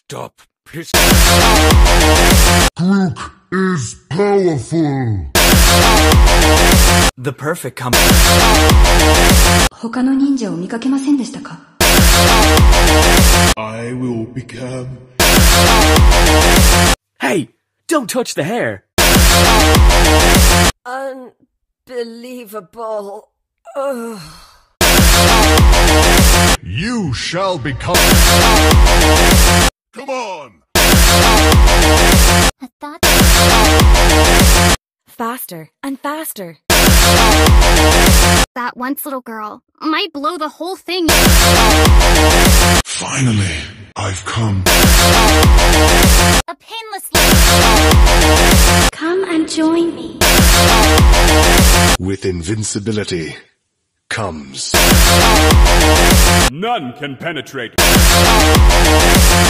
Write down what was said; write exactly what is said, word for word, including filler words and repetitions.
Stop. Please. Grook is powerful. The perfect company. 他の忍者を見かけませんでしたか? I will become. Hey, don't touch the hair. Unbelievable. Ugh. You shall become. Come on. I thought. Faster and faster. That once little girl might blow the whole thing. Finally, I've come. A painless. Come and join me. With invincibility comes. None can penetrate.